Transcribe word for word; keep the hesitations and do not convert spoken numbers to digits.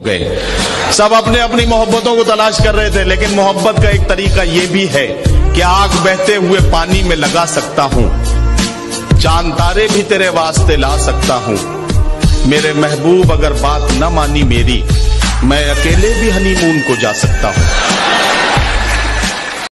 गए। सब अपने अपनी मोहब्बतों को तलाश कर रहे थे, लेकिन मोहब्बत का एक तरीका यह भी है कि आग बहते हुए पानी में लगा सकता हूं, चांद तारे भी तेरे वास्ते ला सकता हूं। मेरे महबूब अगर बात न मानी मेरी, मैं अकेले भी हनीमून को जा सकता हूं।